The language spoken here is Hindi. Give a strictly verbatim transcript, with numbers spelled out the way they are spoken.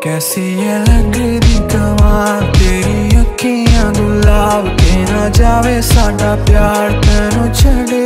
कैसी ये लगदी कमाल तेरी अखियां गुलाब के ना जावे साडा प्यार तेनू छड़े